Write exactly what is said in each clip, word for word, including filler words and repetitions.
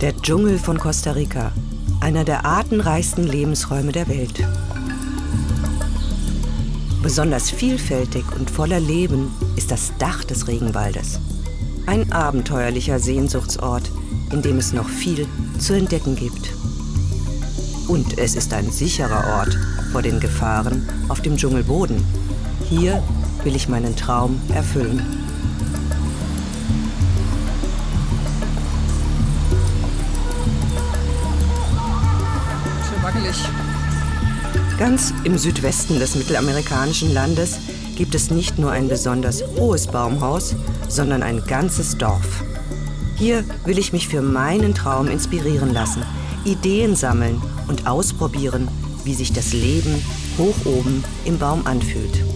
Der Dschungel von Costa Rica, einer der artenreichsten Lebensräume der Welt. Besonders vielfältig und voller Leben ist das Dach des Regenwaldes. Ein abenteuerlicher Sehnsuchtsort, in dem es noch viel zu entdecken gibt. Und es ist ein sicherer Ort vor den Gefahren auf dem Dschungelboden. Hier will ich meinen Traum erfüllen. Schön wackelig. Ganz im Südwesten des mittelamerikanischen Landes gibt es nicht nur ein besonders hohes Baumhaus, sondern ein ganzes Dorf. Hier will ich mich für meinen Traum inspirieren lassen, Ideen sammeln und ausprobieren, wie sich das Leben hoch oben im Baum anfühlt.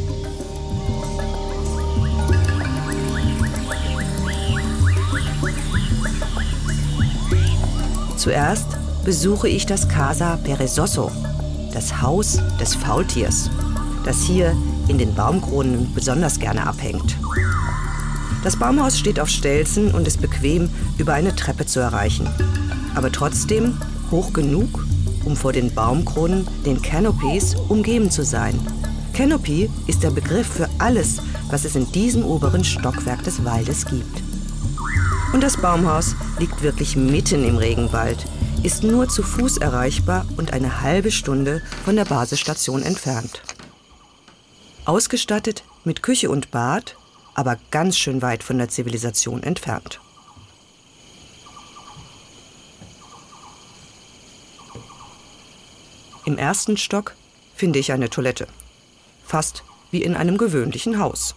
Zuerst besuche ich das Casa Perezoso, das Haus des Faultiers, das hier in den Baumkronen besonders gerne abhängt. Das Baumhaus steht auf Stelzen und ist bequem über eine Treppe zu erreichen, aber trotzdem hoch genug, um vor den Baumkronen, den Canopies, umgeben zu sein. Canopy ist der Begriff für alles, was es in diesem oberen Stockwerk des Waldes gibt. Und das Baumhaus liegt wirklich mitten im Regenwald, ist nur zu Fuß erreichbar und eine halbe Stunde von der Basisstation entfernt. Ausgestattet mit Küche und Bad, aber ganz schön weit von der Zivilisation entfernt. Im ersten Stock finde ich eine Toilette, fast wie in einem gewöhnlichen Haus.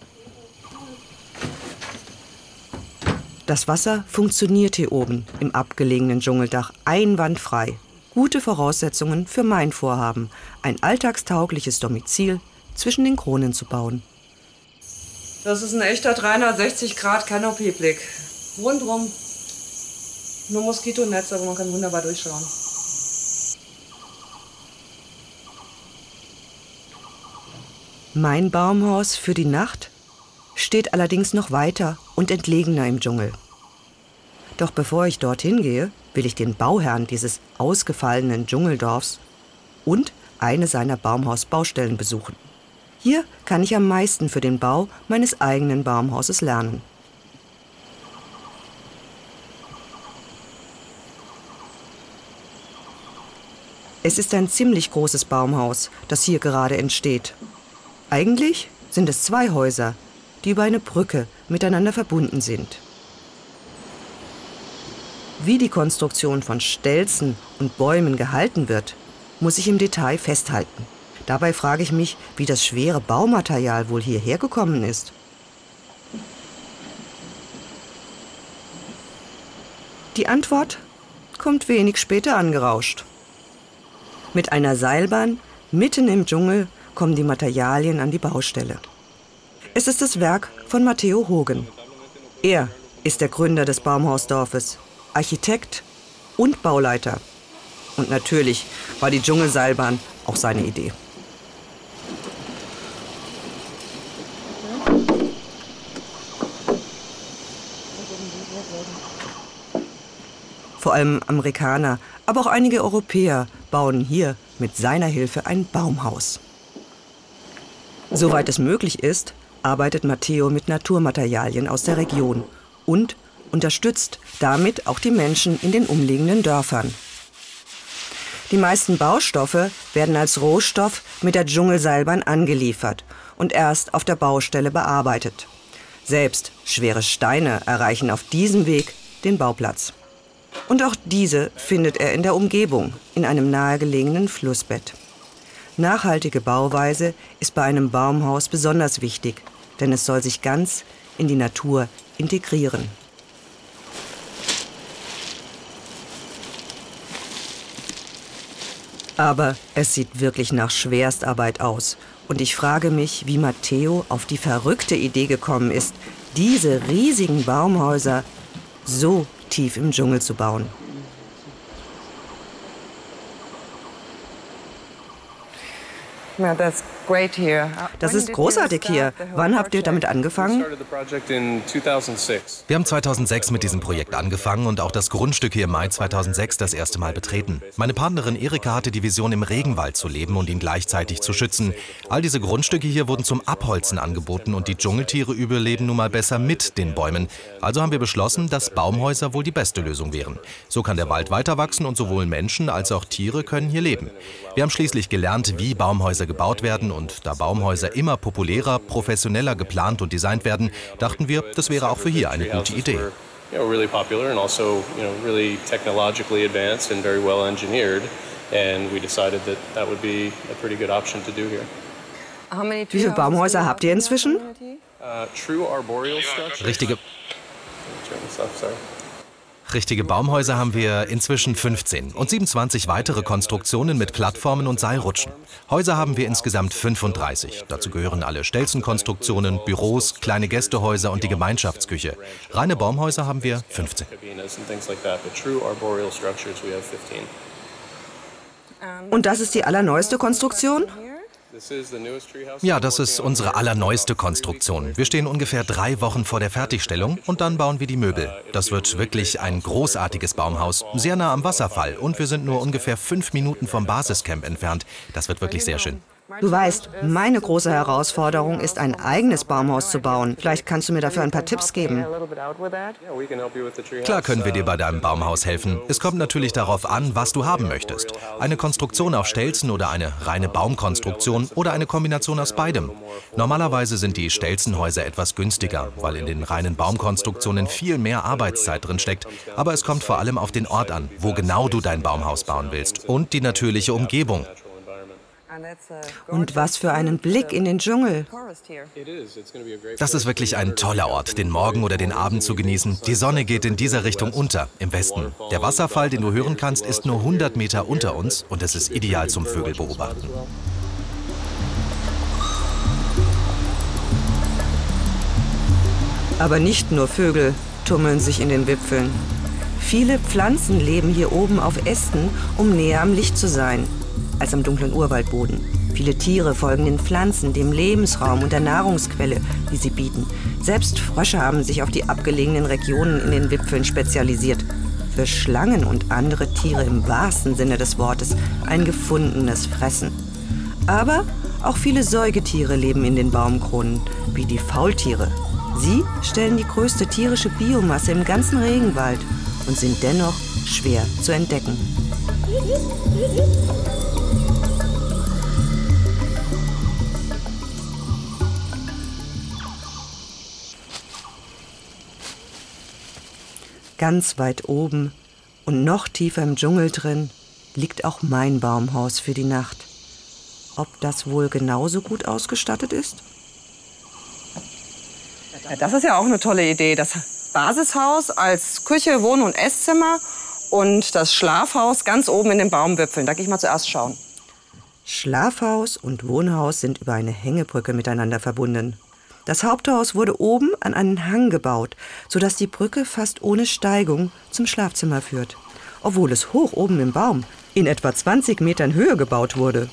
Das Wasser funktioniert hier oben im abgelegenen Dschungeldach einwandfrei. Gute Voraussetzungen für mein Vorhaben, ein alltagstaugliches Domizil zwischen den Kronen zu bauen. Das ist ein echter dreihundertsechzig Grad Canopy-Blick. Rundrum nur Moskitonetz, aber man kann wunderbar durchschauen. Mein Baumhaus für die Nacht steht allerdings noch weiter und entlegener im Dschungel. Doch bevor ich dorthin gehe, will ich den Bauherrn dieses ausgefallenen Dschungeldorfs und eine seiner Baumhausbaustellen besuchen. Hier kann ich am meisten für den Bau meines eigenen Baumhauses lernen. Es ist ein ziemlich großes Baumhaus, das hier gerade entsteht. Eigentlich sind es zwei Häuser, die über eine Brücke miteinander verbunden sind. Wie die Konstruktion von Stelzen und Bäumen gehalten wird, muss ich im Detail festhalten. Dabei frage ich mich, wie das schwere Baumaterial wohl hierher gekommen ist. Die Antwort kommt wenig später angerauscht. Mit einer Seilbahn mitten im Dschungel kommen die Materialien an die Baustelle. Es ist das Werk von Matteo Hogen. Er ist der Gründer des Baumhausdorfes, Architekt und Bauleiter. Und natürlich war die Dschungelseilbahn auch seine Idee. Vor allem Amerikaner, aber auch einige Europäer bauen hier mit seiner Hilfe ein Baumhaus. Soweit es möglich ist, arbeitet Matteo mit Naturmaterialien aus der Region und unterstützt damit auch die Menschen in den umliegenden Dörfern. Die meisten Baustoffe werden als Rohstoff mit der Dschungelseilbahn angeliefert und erst auf der Baustelle bearbeitet. Selbst schwere Steine erreichen auf diesem Weg den Bauplatz. Und auch diese findet er in der Umgebung, in einem nahegelegenen Flussbett. Nachhaltige Bauweise ist bei einem Baumhaus besonders wichtig, denn es soll sich ganz in die Natur integrieren. Aber es sieht wirklich nach Schwerstarbeit aus. Und ich frage mich, wie Matteo auf die verrückte Idee gekommen ist, diese riesigen Baumhäuser so tief im Dschungel zu bauen. Ja, das Das ist großartig hier. Wann habt ihr damit angefangen? Wir haben zweitausendsechs mit diesem Projekt angefangen und auch das Grundstück hier im Mai zweitausendsechs das erste Mal betreten. Meine Partnerin Erika hatte die Vision, im Regenwald zu leben und ihn gleichzeitig zu schützen. All diese Grundstücke hier wurden zum Abholzen angeboten und die Dschungeltiere überleben nun mal besser mit den Bäumen. Also haben wir beschlossen, dass Baumhäuser wohl die beste Lösung wären. So kann der Wald weiter wachsen und sowohl Menschen als auch Tiere können hier leben. Wir haben schließlich gelernt, wie Baumhäuser gebaut werden, und da Baumhäuser immer populärer, professioneller geplant und designt werden, dachten wir, das wäre auch für hier eine gute Idee. Wie viele Baumhäuser habt ihr inzwischen? Richtige, richtige Baumhäuser haben wir inzwischen fünfzehn und siebenundzwanzig weitere Konstruktionen mit Plattformen und Seilrutschen. Häuser haben wir insgesamt fünfunddreißig. Dazu gehören alle Stelzenkonstruktionen, Büros, kleine Gästehäuser und die Gemeinschaftsküche. Reine Baumhäuser haben wir fünfzehn. Und das ist die allerneueste Konstruktion? Ja, das ist unsere allerneueste Konstruktion. Wir stehen ungefähr drei Wochen vor der Fertigstellung und dann bauen wir die Möbel. Das wird wirklich ein großartiges Baumhaus, sehr nah am Wasserfall, und wir sind nur ungefähr fünf Minuten vom Basiscamp entfernt. Das wird wirklich sehr schön. Du weißt, meine große Herausforderung ist, ein eigenes Baumhaus zu bauen. Vielleicht kannst du mir dafür ein paar Tipps geben. Klar können wir dir bei deinem Baumhaus helfen. Es kommt natürlich darauf an, was du haben möchtest. Eine Konstruktion auf Stelzen oder eine reine Baumkonstruktion oder eine Kombination aus beidem. Normalerweise sind die Stelzenhäuser etwas günstiger, weil in den reinen Baumkonstruktionen viel mehr Arbeitszeit drin steckt. Aber es kommt vor allem auf den Ort an, wo genau du dein Baumhaus bauen willst, und die natürliche Umgebung. Und was für einen Blick in den Dschungel. Das ist wirklich ein toller Ort, den Morgen oder den Abend zu genießen. Die Sonne geht in dieser Richtung unter, im Westen. Der Wasserfall, den du hören kannst, ist nur hundert Meter unter uns, und es ist ideal zum Vögelbeobachten. Aber nicht nur Vögel tummeln sich in den Wipfeln. Viele Pflanzen leben hier oben auf Ästen, um näher am Licht zu sein als am dunklen Urwaldboden. Viele Tiere folgen den Pflanzen, dem Lebensraum und der Nahrungsquelle, die sie bieten. Selbst Frösche haben sich auf die abgelegenen Regionen in den Wipfeln spezialisiert. Für Schlangen und andere Tiere im wahrsten Sinne des Wortes ein gefundenes Fressen. Aber auch viele Säugetiere leben in den Baumkronen, wie die Faultiere. Sie stellen die größte tierische Biomasse im ganzen Regenwald und sind dennoch schwer zu entdecken. Ganz weit oben und noch tiefer im Dschungel drin liegt auch mein Baumhaus für die Nacht. Ob das wohl genauso gut ausgestattet ist? Ja, das ist ja auch eine tolle Idee. Das Basishaus als Küche, Wohn- und Esszimmer und das Schlafhaus ganz oben in den Baumwipfeln. Da gehe ich mal zuerst schauen. Schlafhaus und Wohnhaus sind über eine Hängebrücke miteinander verbunden. Das Haupthaus wurde oben an einen Hang gebaut, sodass die Brücke fast ohne Steigung zum Schlafzimmer führt, obwohl es hoch oben im Baum in etwa zwanzig Metern Höhe gebaut wurde.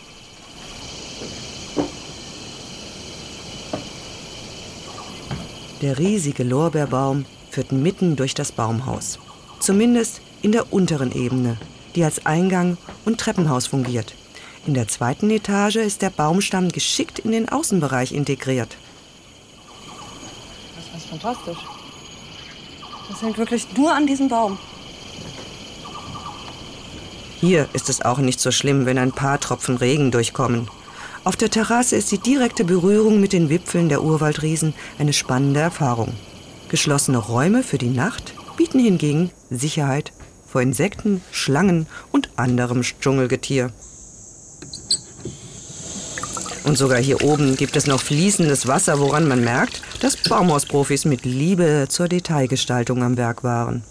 Der riesige Lorbeerbaum führt mitten durch das Baumhaus, zumindest in der unteren Ebene, die als Eingang und Treppenhaus fungiert. In der zweiten Etage ist der Baumstamm geschickt in den Außenbereich integriert. Das ist fantastisch. Das hängt wirklich nur an diesem Baum. Hier ist es auch nicht so schlimm, wenn ein paar Tropfen Regen durchkommen. Auf der Terrasse ist die direkte Berührung mit den Wipfeln der Urwaldriesen eine spannende Erfahrung. Geschlossene Räume für die Nacht bieten hingegen Sicherheit vor Insekten, Schlangen und anderem Dschungelgetier. Und sogar hier oben gibt es noch fließendes Wasser, woran man merkt, dass Baumhausprofis mit Liebe zur Detailgestaltung am Werk waren.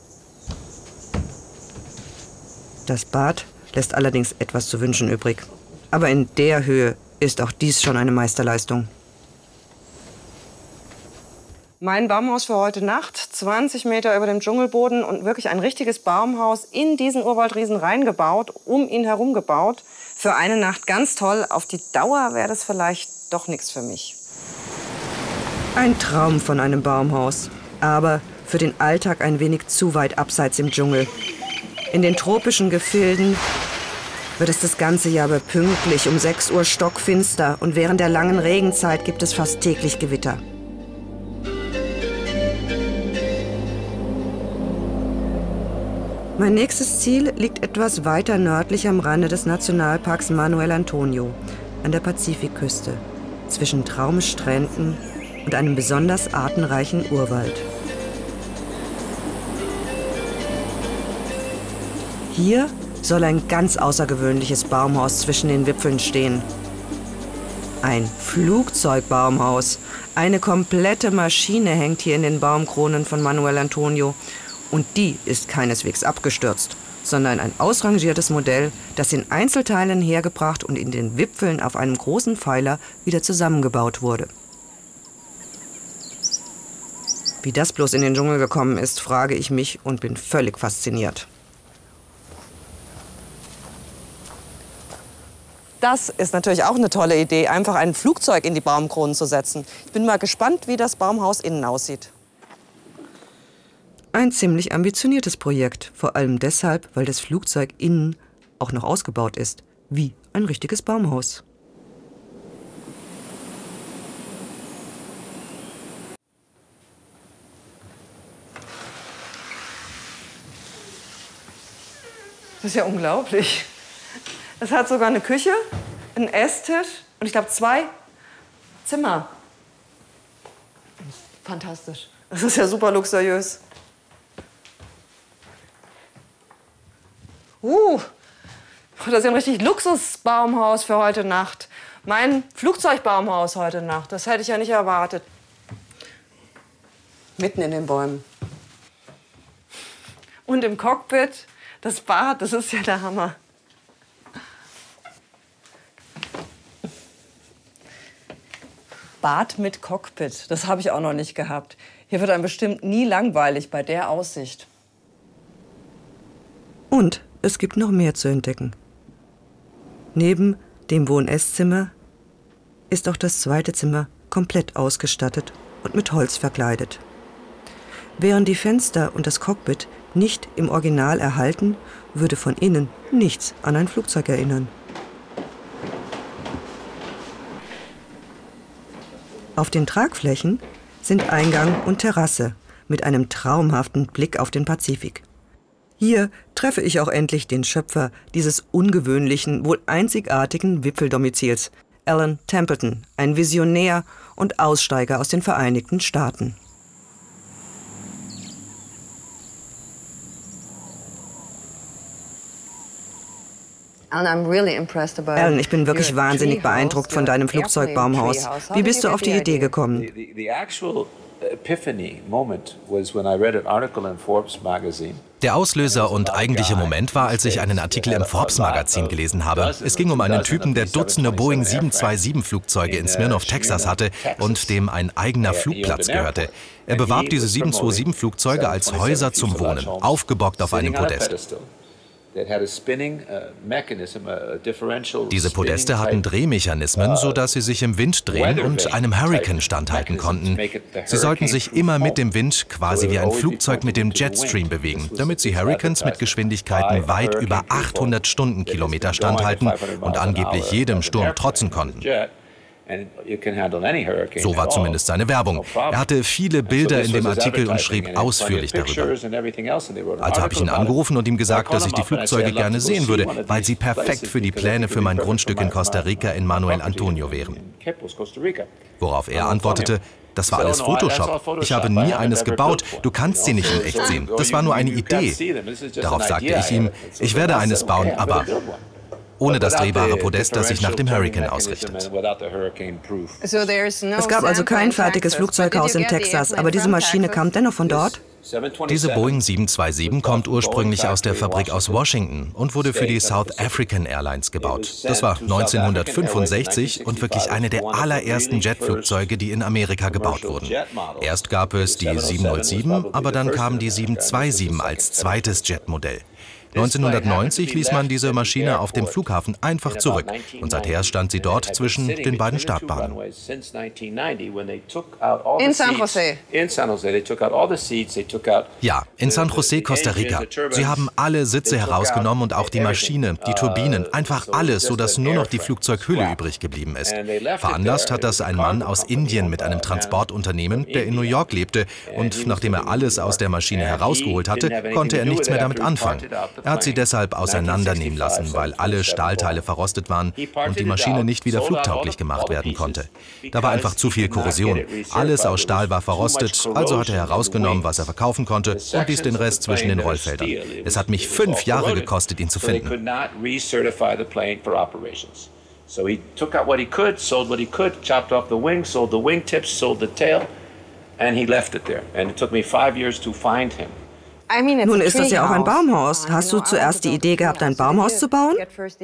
Das Bad lässt allerdings etwas zu wünschen übrig. Aber in der Höhe ist auch dies schon eine Meisterleistung. Mein Baumhaus für heute Nacht, zwanzig Meter über dem Dschungelboden und wirklich ein richtiges Baumhaus in diesen Urwaldriesen reingebaut, um ihn herum gebaut. Für eine Nacht ganz toll. Auf die Dauer wäre das vielleicht doch nichts für mich. Ein Traum von einem Baumhaus, aber für den Alltag ein wenig zu weit abseits im Dschungel. In den tropischen Gefilden wird es das ganze Jahr über pünktlich um sechs Uhr stockfinster und während der langen Regenzeit gibt es fast täglich Gewitter. Mein nächstes Ziel liegt etwas weiter nördlich am Rande des Nationalparks Manuel Antonio, an der Pazifikküste, zwischen Traumstränden und einem besonders artenreichen Urwald. Hier soll ein ganz außergewöhnliches Baumhaus zwischen den Wipfeln stehen. Ein Flugzeugbaumhaus. Eine komplette Maschine hängt hier in den Baumkronen von Manuel Antonio. Und die ist keineswegs abgestürzt, sondern ein ausrangiertes Modell, das in Einzelteilen hergebracht und in den Wipfeln auf einem großen Pfeiler wieder zusammengebaut wurde. Wie das bloß in den Dschungel gekommen ist, frage ich mich und bin völlig fasziniert. Das ist natürlich auch eine tolle Idee, einfach ein Flugzeug in die Baumkronen zu setzen. Ich bin mal gespannt, wie das Baumhaus innen aussieht. Ein ziemlich ambitioniertes Projekt, vor allem deshalb, weil das Flugzeug innen auch noch ausgebaut ist, wie ein richtiges Baumhaus. Das ist ja unglaublich. Es hat sogar eine Küche, einen Esstisch und ich glaube zwei Zimmer. Fantastisch. Das ist ja super luxuriös. Uh, das ist ja ein richtig Luxusbaumhaus für heute Nacht. Mein Flugzeugbaumhaus heute Nacht. Das hätte ich ja nicht erwartet. Mitten in den Bäumen. Und im Cockpit das Bad, das ist ja der Hammer. Bad mit Cockpit, das habe ich auch noch nicht gehabt. Hier wird einem bestimmt nie langweilig bei der Aussicht. Und es gibt noch mehr zu entdecken. Neben dem Wohn-Esszimmer ist auch das zweite Zimmer komplett ausgestattet und mit Holz verkleidet. Wären die Fenster und das Cockpit nicht im Original erhalten, würde von innen nichts an ein Flugzeug erinnern. Auf den Tragflächen sind Eingang und Terrasse mit einem traumhaften Blick auf den Pazifik. Hier treffe ich auch endlich den Schöpfer dieses ungewöhnlichen, wohl einzigartigen Wipfeldomizils, Alan Templeton, ein Visionär und Aussteiger aus den Vereinigten Staaten. Alan, ich bin wirklich wahnsinnig beeindruckt von deinem Flugzeugbaumhaus. Wie bist du auf die Idee gekommen? Der Auslöser und eigentliche Moment war, als ich einen Artikel im Forbes-Magazin gelesen habe. Es ging um einen Typen, der Dutzende Boeing sieben zwei sieben Flugzeuge in Smirnoff, Texas hatte und dem ein eigener Flugplatz gehörte. Er bewarb diese sieben zwei sieben Flugzeuge als Häuser zum Wohnen, aufgebockt auf einem Podest. Diese Podeste hatten Drehmechanismen, sodass sie sich im Wind drehen und einem Hurrikan standhalten konnten. Sie sollten sich immer mit dem Wind quasi wie ein Flugzeug mit dem Jetstream bewegen, damit sie Hurrikans mit Geschwindigkeiten weit über achthundert Stundenkilometer standhalten und angeblich jedem Sturm trotzen konnten. So war zumindest seine Werbung. Er hatte viele Bilder in dem Artikel und schrieb ausführlich darüber. Also habe ich ihn angerufen und ihm gesagt, dass ich die Flugzeuge gerne sehen würde, weil sie perfekt für die Pläne für mein Grundstück in Costa Rica in Manuel Antonio wären. Worauf er antwortete, das war alles Photoshop. Ich habe nie eines gebaut. Du kannst sie nicht in echt sehen. Das war nur eine Idee. Darauf sagte ich ihm, ich werde eines bauen, aber ohne das drehbare Podest, das sich nach dem Hurrikan ausrichtet. Es gab also kein fertiges Flugzeughaus in Texas, aber diese Maschine kam dennoch von dort? Diese Boeing sieben zwei sieben kommt ursprünglich aus der Fabrik aus Washington und wurde für die South African Airlines gebaut. Das war neunzehnhundertfünfundsechzig und wirklich eine der allerersten Jetflugzeuge, die in Amerika gebaut wurden. Erst gab es die sieben null sieben, aber dann kam die sieben zwei sieben als zweites Jetmodell. neunzehnhundertneunzig ließ man diese Maschine auf dem Flughafen einfach zurück und seither stand sie dort zwischen den beiden Startbahnen. In San Jose. Ja, in San Jose, Costa Rica. Sie haben alle Sitze herausgenommen und auch die Maschine, die Turbinen, einfach alles, sodass nur noch die Flugzeughülle übrig geblieben ist. Veranlasst hat das ein Mann aus Indien mit einem Transportunternehmen, der in New York lebte, und nachdem er alles aus der Maschine herausgeholt hatte, konnte er nichts mehr damit anfangen. Er hat sie deshalb auseinandernehmen lassen, weil alle Stahlteile verrostet waren und die Maschine nicht wieder flugtauglich gemacht werden konnte. Da war einfach zu viel Korrosion. Alles aus Stahl war verrostet, also hat er herausgenommen, was er verkaufen konnte, und ließ den Rest zwischen den Rollfeldern. Es hat mich fünf Jahre gekostet, ihn zu finden. So he took out what he could, sold what he could, chopped off the wings, sold the wingtips, sold the tail, and he left it there. And it took me five years to find him. Nun ist das ja auch ein Baumhaus. Hast du zuerst die Idee gehabt, ein Baumhaus zu bauen?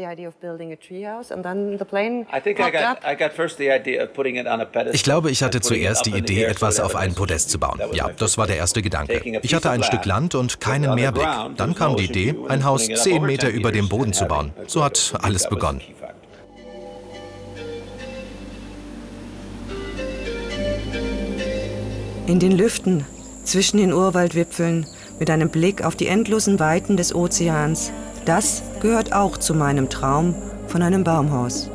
Ich glaube, ich hatte zuerst die Idee, etwas auf einen Podest zu bauen. Ja, das war der erste Gedanke. Ich hatte ein Stück Land und keinen Meerblick. Dann kam die Idee, ein Haus zehn Meter über dem Boden zu bauen. So hat alles begonnen. In den Lüften, zwischen den Urwaldwipfeln, mit einem Blick auf die endlosen Weiten des Ozeans. Das gehört auch zu meinem Traum von einem Baumhaus.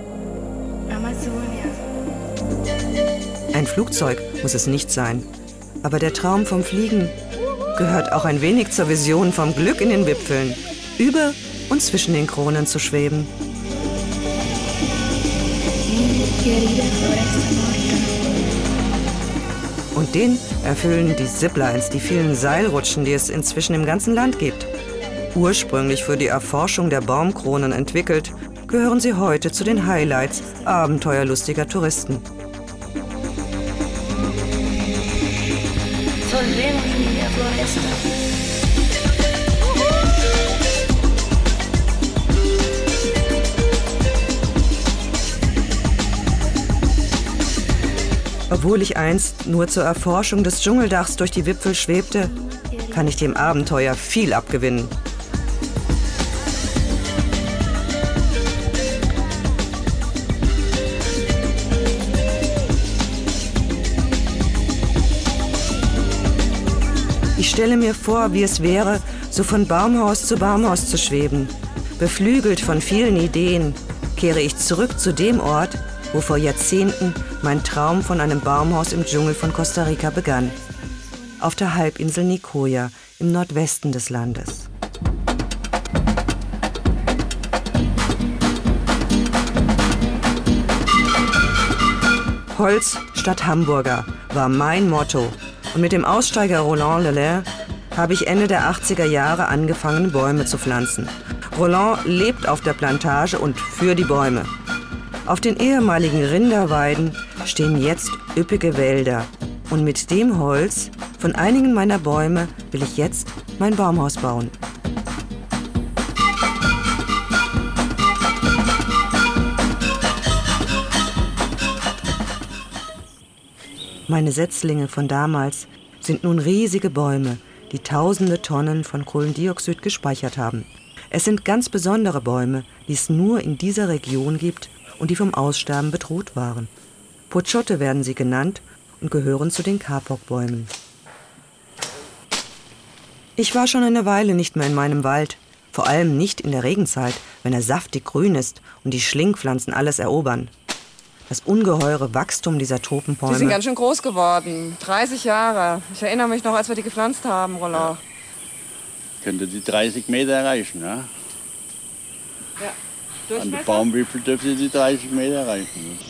Ein Flugzeug muss es nicht sein, aber der Traum vom Fliegen gehört auch ein wenig zur Vision vom Glück in den Wipfeln, über und zwischen den Kronen zu schweben. Und den erfüllen die Ziplines, die vielen Seilrutschen, die es inzwischen im ganzen Land gibt. Ursprünglich für die Erforschung der Baumkronen entwickelt, gehören sie heute zu den Highlights abenteuerlustiger Touristen. Obwohl ich einst nur zur Erforschung des Dschungeldachs durch die Wipfel schwebte, kann ich dem Abenteuer viel abgewinnen. Ich stelle mir vor, wie es wäre, so von Baumhaus zu Baumhaus zu schweben. Beflügelt von vielen Ideen kehre ich zurück zu dem Ort, wo vor Jahrzehnten mein Traum von einem Baumhaus im Dschungel von Costa Rica begann. Auf der Halbinsel Nicoya im Nordwesten des Landes. Holz statt Hamburger war mein Motto. Und mit dem Aussteiger Roland Lelaire habe ich Ende der achtziger Jahre angefangen, Bäume zu pflanzen. Roland lebt auf der Plantage und für die Bäume. Auf den ehemaligen Rinderweiden stehen jetzt üppige Wälder. Und mit dem Holz von einigen meiner Bäume will ich jetzt mein Baumhaus bauen. Meine Setzlinge von damals sind nun riesige Bäume, die tausende Tonnen von Kohlendioxid gespeichert haben. Es sind ganz besondere Bäume, die es nur in dieser Region gibt und die vom Aussterben bedroht waren. Pochote werden sie genannt und gehören zu den Kapok-Bäumen. Ich war schon eine Weile nicht mehr in meinem Wald, vor allem nicht in der Regenzeit, wenn er saftig grün ist und die Schlingpflanzen alles erobern. Das ungeheure Wachstum dieser Tropenbäume. Die sind ganz schön groß geworden. dreißig Jahre. Ich erinnere mich noch, als wir die gepflanzt haben, Roland. Könnte die dreißig Meter erreichen, ja? Ja. An der Baumwipfel dürfte die dreißig Meter erreichen.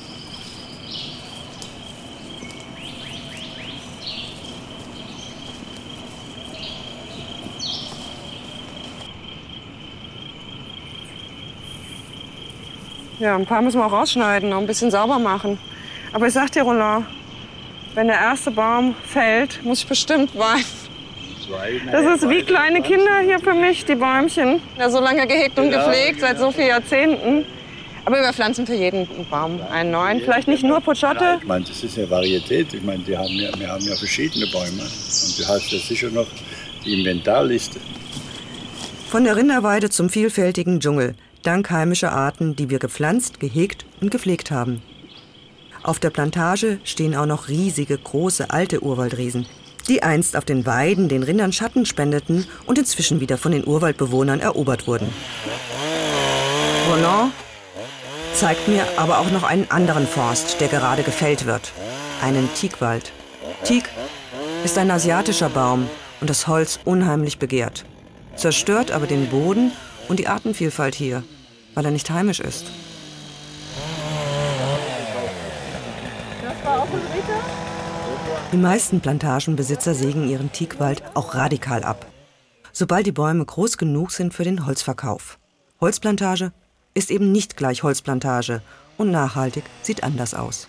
Ja, ein paar müssen wir auch rausschneiden, noch ein bisschen sauber machen. Aber ich sag dir, Roland, wenn der erste Baum fällt, muss ich bestimmt weinen. Das ist wie kleine Kinder hier für mich, die Bäumchen. Ja, so lange gehegt und gepflegt, seit so vielen Jahrzehnten. Aber wir pflanzen für jeden Baum einen neuen. Vielleicht nicht nur Pochote. Ich meine, das ist ja Varietät. Ich meine, die haben ja, wir haben ja verschiedene Bäume. Und du hast ja sicher noch die Inventarliste. Von der Rinderweide zum vielfältigen Dschungel, dank heimischer Arten, die wir gepflanzt, gehegt und gepflegt haben. Auf der Plantage stehen auch noch riesige, große, alte Urwaldriesen, die einst auf den Weiden den Rindern Schatten spendeten und inzwischen wieder von den Urwaldbewohnern erobert wurden. Roland zeigt mir aber auch noch einen anderen Forst, der gerade gefällt wird. Einen Teakwald. Teak ist ein asiatischer Baum und das Holz unheimlich begehrt. Zerstört aber den Boden und die Artenvielfalt hier, weil er nicht heimisch ist. Die meisten Plantagenbesitzer sägen ihren Teakwald auch radikal ab, sobald die Bäume groß genug sind für den Holzverkauf. Holzplantage ist eben nicht gleich Holzplantage und nachhaltig sieht anders aus.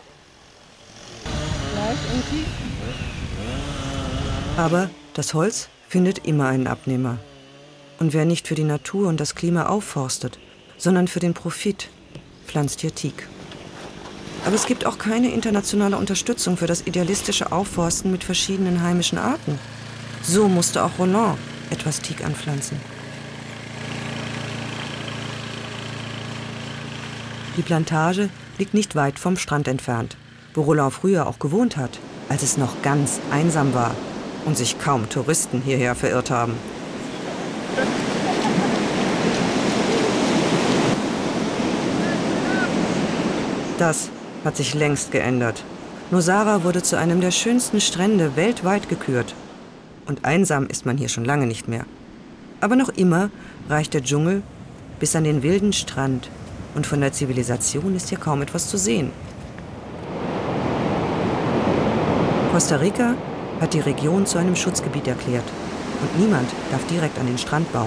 Aber das Holz findet immer einen Abnehmer. Und wer nicht für die Natur und das Klima aufforstet, sondern für den Profit, pflanzt hier Teak. Aber es gibt auch keine internationale Unterstützung für das idealistische Aufforsten mit verschiedenen heimischen Arten. So musste auch Roland etwas Teak anpflanzen. Die Plantage liegt nicht weit vom Strand entfernt, wo Roland früher auch gewohnt hat, als es noch ganz einsam war und sich kaum Touristen hierher verirrt haben. Das hat sich längst geändert. Nosara wurde zu einem der schönsten Strände weltweit gekürt. Und einsam ist man hier schon lange nicht mehr. Aber noch immer reicht der Dschungel bis an den wilden Strand. Und von der Zivilisation ist hier kaum etwas zu sehen. Costa Rica hat die Region zu einem Schutzgebiet erklärt. Und niemand darf direkt an den Strand bauen.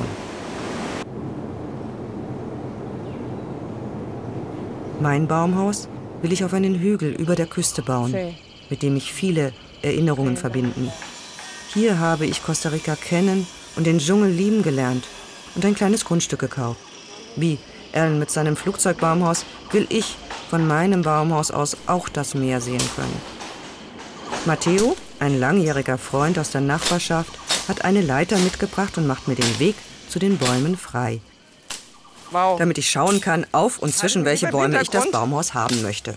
Mein Baumhaus will ich auf einen Hügel über der Küste bauen, mit dem mich viele Erinnerungen verbinden. Hier habe ich Costa Rica kennen und den Dschungel lieben gelernt und ein kleines Grundstück gekauft. Wie Alan mit seinem Flugzeugbaumhaus will ich von meinem Baumhaus aus auch das Meer sehen können. Matteo, ein langjähriger Freund aus der Nachbarschaft, hat eine Leiter mitgebracht und macht mir den Weg zu den Bäumen frei. Wow. Damit ich schauen kann, auf und zwischen welche Bäume ich das Baumhaus haben möchte.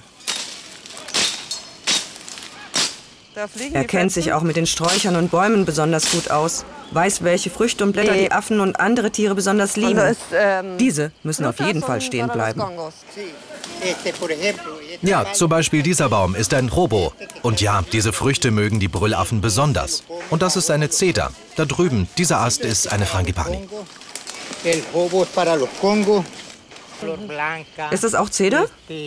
Er kennt sich auch mit den Sträuchern und Bäumen besonders gut aus, weiß, welche Früchte und Blätter die Affen und andere Tiere besonders lieben. Diese müssen auf jeden Fall stehen bleiben. Ja, zum Beispiel dieser Baum ist ein Robo. Und ja, diese Früchte mögen die Brüllaffen besonders. Und das ist eine Zeder. Da drüben, dieser Ast ist eine Frangipani. Ist das auch Zeder?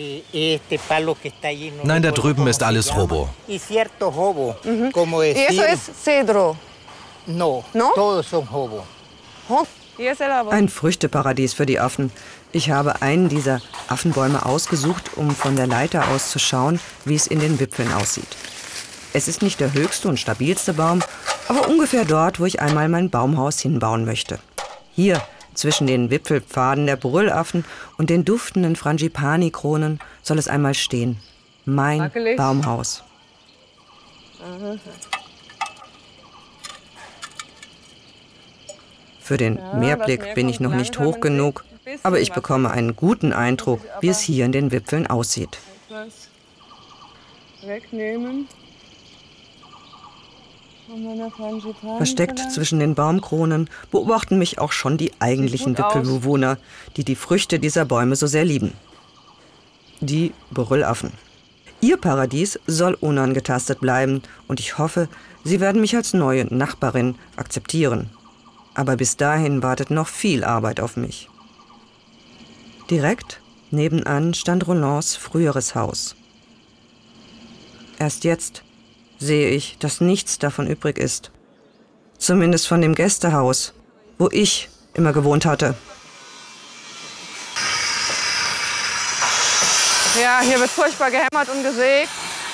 Nein, da drüben ist alles Robo. Mhm. Eso es cedro. No, todos son Hobo. Ein Früchteparadies für die Affen. Ich habe einen dieser Affenbäume ausgesucht, um von der Leiter aus zu schauen, wie es in den Wipfeln aussieht. Es ist nicht der höchste und stabilste Baum, aber ungefähr dort, wo ich einmal mein Baumhaus hinbauen möchte. Hier, zwischen den Wipfelpfaden der Brüllaffen und den duftenden Frangipani-Kronen, soll es einmal stehen. Mein Wackelig. Baumhaus. Aha. Für den ja, Meerblick bin ich noch nicht hoch genug, aber ich bekomme einen guten Eindruck, wie es hier in den Wipfeln aussieht. Wegnehmen. Versteckt zwischen den Baumkronen beobachten mich auch schon die eigentlichen Wipfelbewohner, die die Früchte dieser Bäume so sehr lieben. Die Brüllaffen. Ihr Paradies soll unangetastet bleiben und ich hoffe, sie werden mich als neue Nachbarin akzeptieren. Aber bis dahin wartet noch viel Arbeit auf mich. Direkt nebenan stand Rolands früheres Haus. Erst jetzt sehe ich, dass nichts davon übrig ist. Zumindest von dem Gästehaus, wo ich immer gewohnt hatte. Ja, hier wird furchtbar gehämmert und gesägt.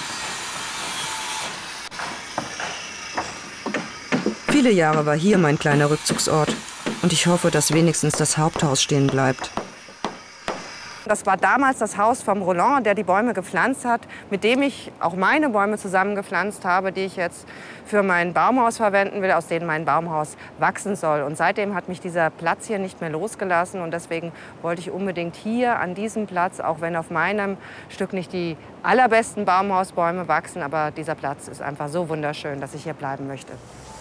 Viele Jahre war hier mein kleiner Rückzugsort. Und ich hoffe, dass wenigstens das Haupthaus stehen bleibt. Das war damals das Haus vom Roland, der die Bäume gepflanzt hat, mit dem ich auch meine Bäume zusammengepflanzt habe, die ich jetzt für mein Baumhaus verwenden will, aus denen mein Baumhaus wachsen soll. Und seitdem hat mich dieser Platz hier nicht mehr losgelassen. Und deswegen wollte ich unbedingt hier an diesem Platz, auch wenn auf meinem Stück nicht die allerbesten Baumhausbäume wachsen, aber dieser Platz ist einfach so wunderschön, dass ich hier bleiben möchte.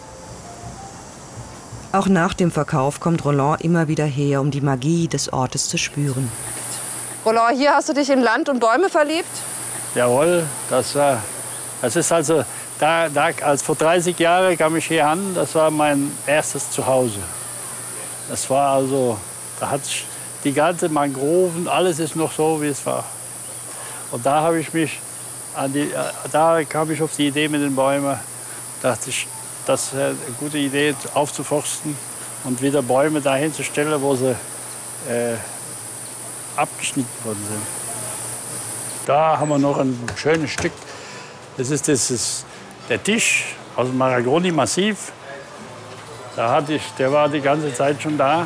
Auch nach dem Verkauf kommt Roland immer wieder her, um die Magie des Ortes zu spüren. Roland, hier hast du dich in Land und Bäume verliebt? Jawohl, das war, das ist also, da, da, als vor dreißig Jahren kam ich hier an, das war mein erstes Zuhause. Das war also, da hat die ganze Mangroven, alles ist noch so, wie es war. Und da habe ich mich, an die, da kam ich auf die Idee mit den Bäumen, dachte ich, das ist eine gute Idee, aufzuforsten und wieder Bäume dahin zu stellen, wo sie äh, abgeschnitten worden sind. Da haben wir noch ein schönes Stück. Das ist, das ist der Tisch aus dem Mahagoni-Massiv. Da hatte ich, der war die ganze Zeit schon da.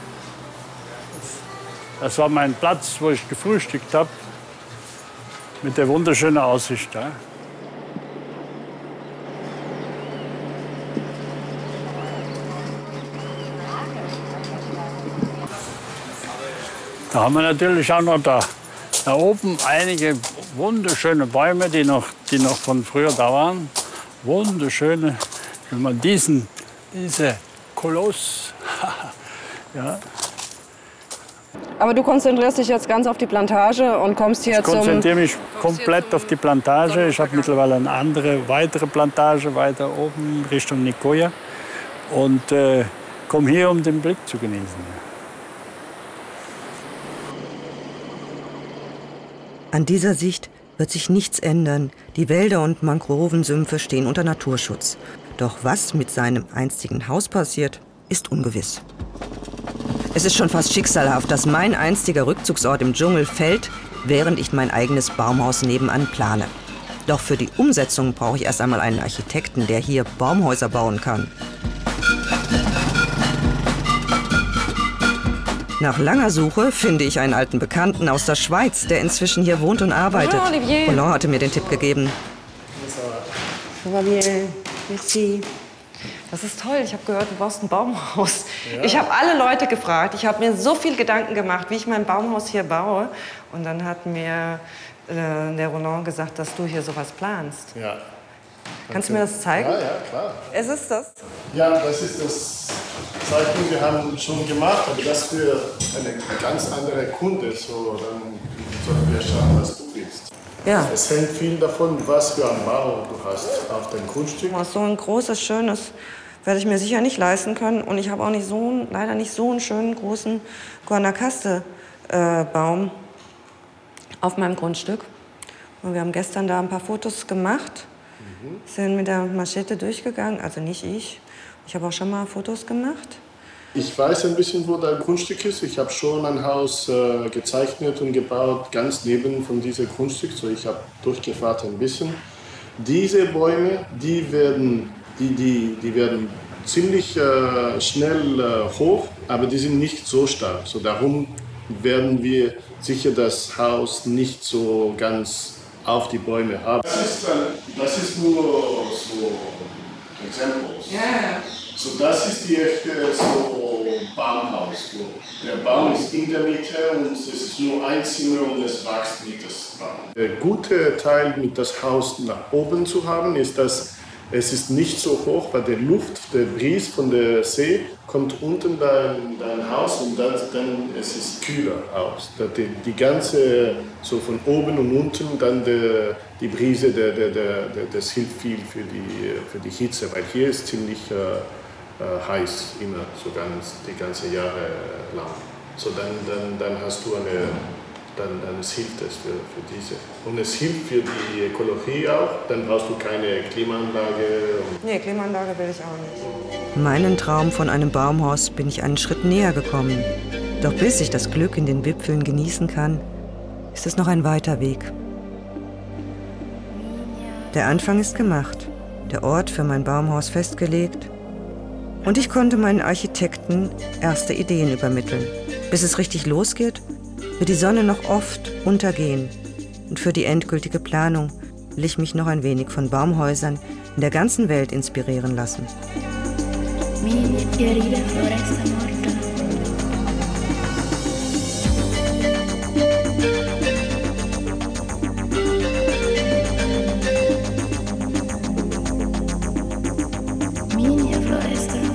Das war mein Platz, wo ich gefrühstückt habe, mit der wunderschönen Aussicht da. Da haben wir natürlich auch noch da, da oben einige wunderschöne Bäume, die noch, die noch von früher da waren. Wunderschöne, wenn man diesen, diese Koloss, ja. Aber du konzentrierst dich jetzt ganz auf die Plantage und kommst hier zum... Ich konzentriere mich komplett auf die Plantage. Ich habe mittlerweile eine andere, weitere Plantage weiter oben Richtung Nicoya und äh, komme hier, um den Blick zu genießen. An dieser Sicht wird sich nichts ändern. Die Wälder und Mangrovensümpfe stehen unter Naturschutz. Doch was mit seinem einstigen Haus passiert, ist ungewiss. Es ist schon fast schicksalhaft, dass mein einstiger Rückzugsort im Dschungel fällt, während ich mein eigenes Baumhaus nebenan plane. Doch für die Umsetzung brauche ich erst einmal einen Architekten, der hier Baumhäuser bauen kann. Nach langer Suche finde ich einen alten Bekannten aus der Schweiz, der inzwischen hier wohnt und arbeitet. Bonjour, Olivier. Roland hatte mir den Tipp gegeben. Ça va bien. Merci. Das ist toll. Ich habe gehört, du baust ein Baumhaus. Ja. Ich habe alle Leute gefragt. Ich habe mir so viel Gedanken gemacht, wie ich mein Baumhaus hier baue. Und dann hat mir äh, der Roland gesagt, dass du hier sowas planst. Ja. Kannst du mir das zeigen? Ja, ja, klar. Es ist das? Ja, das ist das Zeichen, wir haben schon gemacht, aber das für eine ganz andere Kunde. So, dann sollten wir schauen, was du willst. Ja. Es hängt viel davon, was für einen Bau du hast auf dem Grundstück. So ein großes, schönes werde ich mir sicher nicht leisten können. Und ich habe auch nicht so, leider nicht so einen schönen, großen Guanacaste-Baum äh, auf meinem Grundstück. Und wir haben gestern da ein paar Fotos gemacht. Mhm. Sind mit der Machete durchgegangen, also nicht ich. Ich habe auch schon mal Fotos gemacht. Ich weiß ein bisschen, wo dein Grundstück ist. Ich habe schon ein Haus äh, gezeichnet und gebaut, ganz neben von diesem Grundstück. So, ich habe durchgefahren ein bisschen. Diese Bäume, die werden, die, die, die werden ziemlich äh, schnell äh, hoch, aber die sind nicht so stark. So, darum werden wir sicher das Haus nicht so ganz auf die Bäume haben. Das ist, das ist nur so Examples. Yeah. So, das ist die echte so Baumhaus. Der Baum ist in der Mitte und es ist nur ein Zimmer und es wächst mit das Baum. Der gute Teil, mit das Haus nach oben zu haben, ist, dass es ist nicht so hoch, weil die Luft, der Brise von der See kommt unten dein, dein Haus und dann, dann es ist kühler aus. Die, die ganze, so von oben und unten, dann der, die Brise, der, der, der, das hilft viel für die, für die Hitze, weil hier ist ziemlich äh, heiß, immer, so ganz, die ganze Jahre lang. So dann, dann, dann hast du eine, dann, dann es hilft es für, für diese. Und es hilft für die Ökologie auch, dann brauchst du keine Klimaanlage. Nee, Klimaanlage will ich auch nicht. Meinen Traum von einem Baumhaus bin ich einen Schritt näher gekommen. Doch bis ich das Glück in den Wipfeln genießen kann, ist es noch ein weiter Weg. Der Anfang ist gemacht, der Ort für mein Baumhaus festgelegt. Und ich konnte meinen Architekten erste Ideen übermitteln. Bis es richtig losgeht, wird die Sonne noch oft untergehen. Und für die endgültige Planung will ich mich noch ein wenig von Baumhäusern in der ganzen Welt inspirieren lassen. Mi fiorire floresta morta. Mia floresta